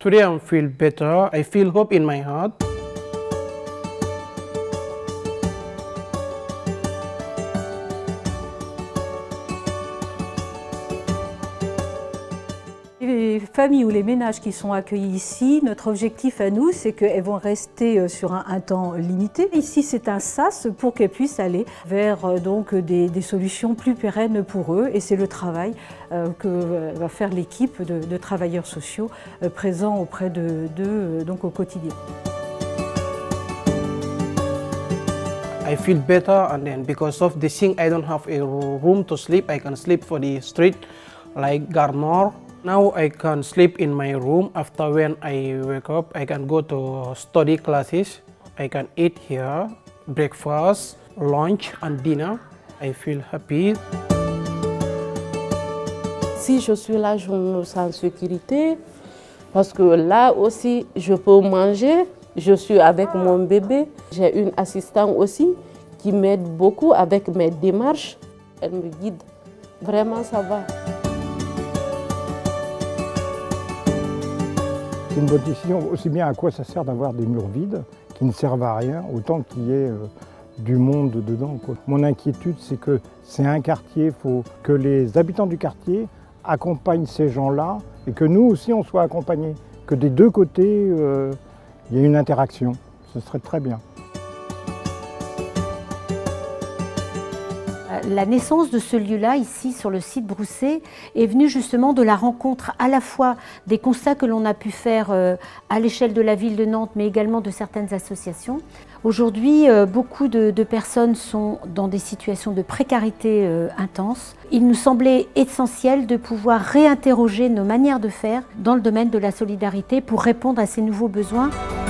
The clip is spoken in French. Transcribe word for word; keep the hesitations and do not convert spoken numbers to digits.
Today I feel better. I feel hope in my heart. Les familles ou les ménages qui sont accueillis ici, notre objectif à nous, c'est qu'elles vont rester sur un, un temps limité. Ici, c'est un sas pour qu'elles puissent aller vers donc, des, des solutions plus pérennes pour eux. Et c'est le travail euh, que va faire l'équipe de, de travailleurs sociaux euh, présents auprès d'eux de, donc au quotidien. I feel better, and then because of this thing, I don't have a room to sleep. I can sleep for the street like Garnor. Now I can sleep in my room. After when I wake up, I can go to study classes. I can eat here, breakfast, lunch and dinner. I feel happy. Si je suis là, je me sens en sécurité parce que là aussi, je peux manger. Je suis avec mon bébé. J'ai une assistante aussi qui m'aide beaucoup avec mes démarches. Elle me guide. Vraiment, ça va. C'est une bonne décision, aussi bien à quoi ça sert d'avoir des murs vides qui ne servent à rien, autant qu'il y ait euh, du monde dedans, quoi. Mon inquiétude, c'est que c'est un quartier, il faut que les habitants du quartier accompagnent ces gens-là et que nous aussi on soit accompagnés, que des deux côtés euh, il y ait une interaction, ce serait très bien. La naissance de ce lieu-là, ici sur le site Brousset, est venue justement de la rencontre à la fois des constats que l'on a pu faire à l'échelle de la ville de Nantes, mais également de certaines associations. Aujourd'hui, beaucoup de, de personnes sont dans des situations de précarité intense. Il nous semblait essentiel de pouvoir réinterroger nos manières de faire dans le domaine de la solidarité pour répondre à ces nouveaux besoins.